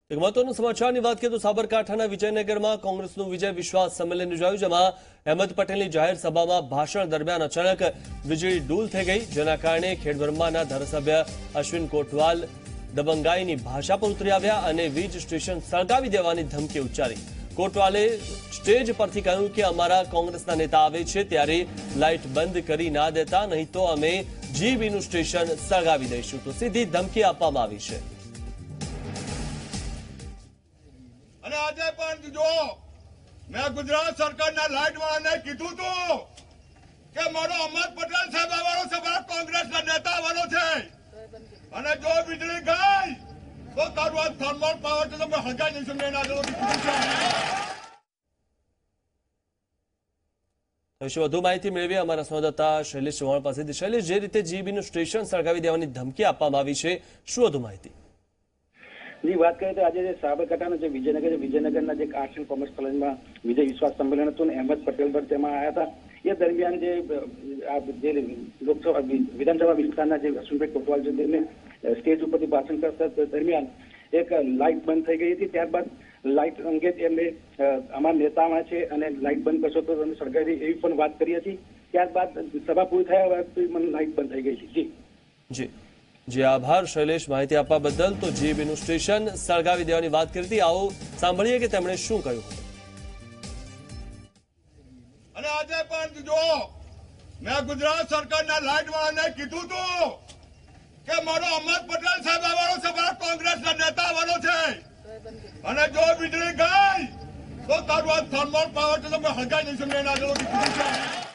એક મહત્વના સમાચારની વાત કરીએ તો સાબરકાંઠાના વિજયનગરમાં કોંગ્રેસનું વિજય વિશ્વાસ સંમેલન યોજાયું, જેમાં અહેમદ પટેલની જાહેર સભામાં ભાષણ દરમિયાન અચાનક વીજળી ડૂલ થઈ ગઈ, જેના કારણે ખેડબ્રહ્માના ધારાસભ્ય અશ્વિન કોટવાલ દબંગાઈની ભાષા પર ઉતરી આવ્યા અને વીજ સ્ટેશન સળગાવી દેવાની ધમકી ઉચ્ચારી। કોટવાલે સ્ટેજ પરથી કહ્યું કે અમારા કોંગ્રેસના નેતા આવે છે ત્યારે લાઇટ બંધ કરી ના દેતા, નહીં તો અમે જીબીનું સ્ટેશન સળગાવી દઈશું, તો સીધી ધમકી આપવામાં આવી છે। અને આજે પણ જો મેં ગુજરાત સરકારના લાઇટ વાળાને કીધું હતું કે મારો અહેમદ પટેલ સાહેબ આવવાનો છે, મારા કોંગ્રેસના નેતા આવવાનો છે, અને જો વીજળી ગઈ તો તારું આ થર્મલ પાવર છે તમે હળગાઈ દઈશું મેં એના વિશે વધુ માહિતી મેળવી અમારા સંવાદદાતા શૈલેષ ચૌહાણ પાસેથી। શૈલેષ, જે રીતે જીબીનું સ્ટેશન સળગાવી દેવાની ધમકી આપવામાં આવી છે, શું વધુ માહિતી? ની વાત કરીએ તો આજે સાબરકાંઠાના જે વિજયનગરના જે આર્ટ્સ એન્ડ કોમર્સ કોલેજમાં વિજય વિશ્વાસ સંમેલન હતું ને અહેમદ પટેલ પર તેમાં આવ્યા હતા। એ દરમિયાન જે લોકસભા વિધાનસભા વિસ્તારના જે અશ્વિનભાઈ કોટવાલ છે તેમને સ્ટેજ ઉપરથી ભાષણ કરતા દરમિયાન એક લાઇટ બંધ થઈ ગઈ હતી। ત્યારબાદ લાઇટ અંગે એમને અમારા નેતામાં છે અને લાઇટ બંધ કરશો તો તમે સળગાવી એવી પણ વાત કરી હતી। ત્યારબાદ સભા પૂરી થયા બાદ મને લાઇટ બંધ થઈ ગઈ છે। જી આભાર શૈલેષ, માહિતી આપવા બદલ। તો જીબીનું સ્ટેશન સળગાવી દેવાની વાત કરી હતી, આવો સાંભળીએ કે તેમણે શું કહ્યું। અને આજે પણ જો મેં ગુજરાત સરકારના લાઇટ વાળાને કીધું હતું કે મારો અહેમદ પટેલ સાહેબ આવવાનો છે, મારા કોંગ્રેસના નેતા આવવાનો છે, અને જો વીજળી ગઈ તો તારું આ થર્મલ પાવર છે તમે હળગાઈ દઈશું મેં એના